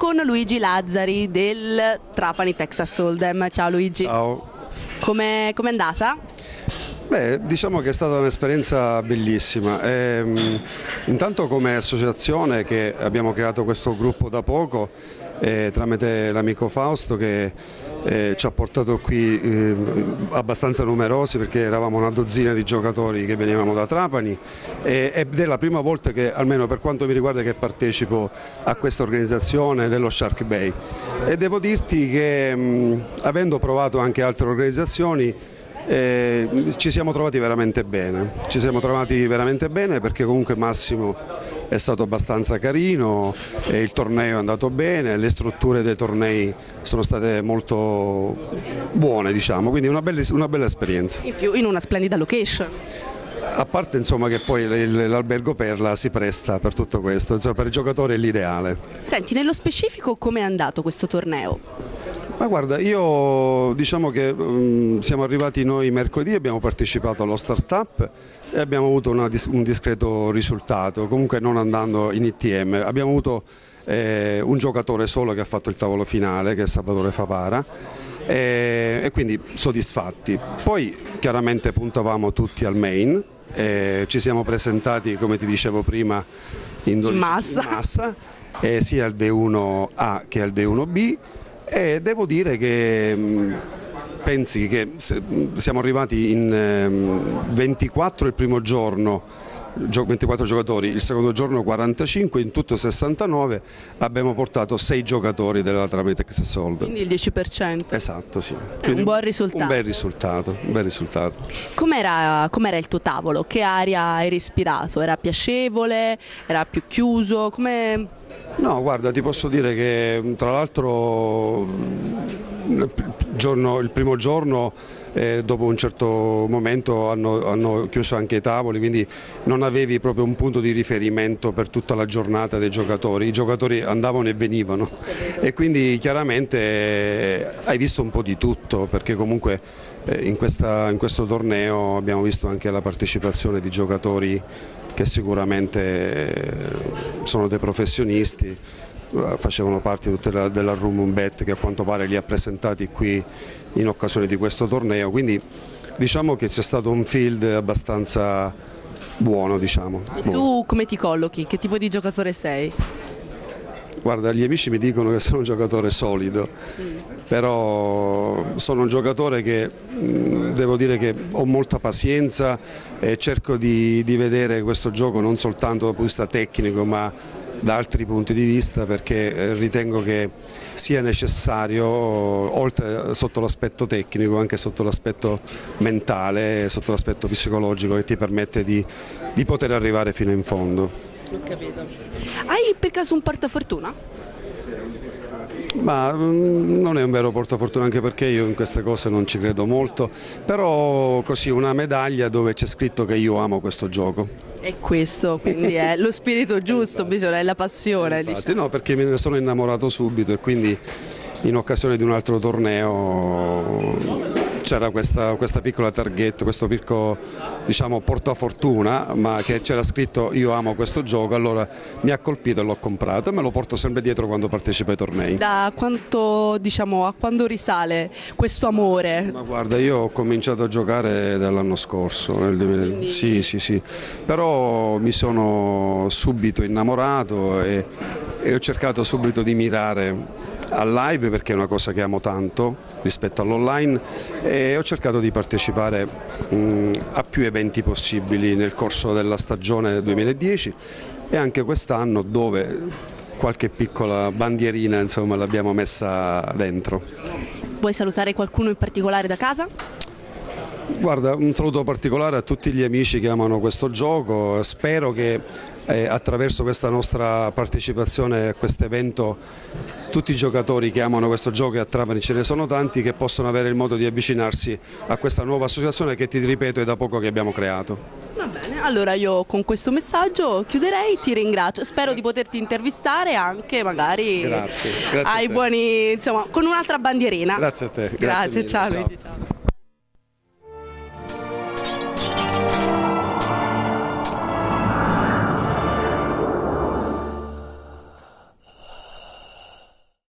con Luigi Lazzari del Trapani Texas Hold'em. Ciao Luigi. Ciao. Com'è andata? Beh, diciamo che è stata un'esperienza bellissima. Intanto come associazione che abbiamo creato questo gruppo da poco tramite l'amico Fausto che ci ha portato qui abbastanza numerosi, perché eravamo una dozzina di giocatori che venivamo da Trapani ed è la prima volta che, almeno per quanto mi riguarda, che partecipo a questa organizzazione dello Shark Bay, e devo dirti che avendo provato anche altre organizzazioni ci siamo trovati veramente bene, perché comunque Massimo è stato abbastanza carino, il torneo è andato bene, le strutture dei tornei sono state molto buone, diciamo, quindi una bella esperienza. In più in una splendida location. A parte insomma che poi l'albergo Perla si presta per tutto questo, insomma, per i giocatori è l'ideale. Senti, nello specifico com'è andato questo torneo? Ma guarda, io diciamo che siamo arrivati noi mercoledì, abbiamo partecipato allo Startup e abbiamo avuto un discreto risultato, comunque non andando in ITM. Abbiamo avuto un giocatore solo che ha fatto il tavolo finale, che è Salvatore Favara, e quindi soddisfatti. Poi chiaramente puntavamo tutti al main, ci siamo presentati, come ti dicevo prima, in massa sia al D1A che al D1B. E devo dire che pensi che siamo arrivati in 24 il primo giorno, 24 giocatori, il secondo giorno 45, in tutto 69, abbiamo portato 6 giocatori della Trapani Texas Hold'em. Quindi il 10%. Esatto, sì. Un buon risultato. Un bel risultato. Com'era il tuo tavolo? Che aria hai respirato? Era piacevole? Era più chiuso? No, guarda, ti posso dire che tra l'altro il primo giorno dopo un certo momento hanno chiuso anche i tavoli, quindi non avevi proprio un punto di riferimento per tutta la giornata dei giocatori. I giocatori andavano e venivano e quindi chiaramente hai visto un po' di tutto, perché comunque in questo torneo abbiamo visto anche la partecipazione di giocatori che sicuramente sono dei professionisti, facevano parte della Room Bet, che a quanto pare li ha presentati qui in occasione di questo torneo, quindi diciamo che c'è stato un field abbastanza buono, diciamo. Tu come ti collochi? Che tipo di giocatore sei? Guarda, gli amici mi dicono che sono un giocatore solido, però sono un giocatore che devo dire che ho molta pazienza e cerco di vedere questo gioco non soltanto dal punto di vista tecnico, ma da altri punti di vista, perché ritengo che sia necessario, oltre sotto l'aspetto tecnico, anche sotto l'aspetto mentale, sotto l'aspetto psicologico, che ti permette di poter arrivare fino in fondo. Ho capito. Hai per caso un portafortuna? Ma non è un vero portafortuna, anche perché io in queste cose non ci credo molto, però così una medaglia dove c'è scritto che io amo questo gioco. È questo, quindi è lo spirito giusto, bisogna, è la passione. Infatti, diciamo. no, perché me ne sono innamorato subito e quindi in occasione di un altro torneo c'era questa piccola targhetta, questo piccolo, diciamo, portafortuna, ma che c'era scritto io amo questo gioco, allora mi ha colpito e l'ho comprato e me lo porto sempre dietro quando partecipo ai tornei. Da quanto, diciamo, a quando risale questo amore? Ma guarda, io ho cominciato a giocare dall'anno scorso, nel 2000. Sì, però mi sono subito innamorato e ho cercato subito di mirare al live, perché è una cosa che amo tanto rispetto all'online, e ho cercato di partecipare a più eventi possibili nel corso della stagione 2010 e anche quest'anno, dove qualche piccola bandierina insomma l'abbiamo messa dentro. Vuoi salutare qualcuno in particolare da casa? Guarda, un saluto particolare a tutti gli amici che amano questo gioco, spero che attraverso questa nostra partecipazione a questo evento tutti i giocatori che amano questo gioco, e a Trapani ce ne sono tanti, che possono avere il modo di avvicinarsi a questa nuova associazione che, ti ripeto, è da poco che abbiamo creato. Va bene, allora io con questo messaggio chiuderei, ti ringrazio, spero di poterti intervistare anche magari Grazie ai buoni, insomma, con un'altra bandierina. Grazie a te. Grazie, mille, ciao ciao. Luigi. Ciao.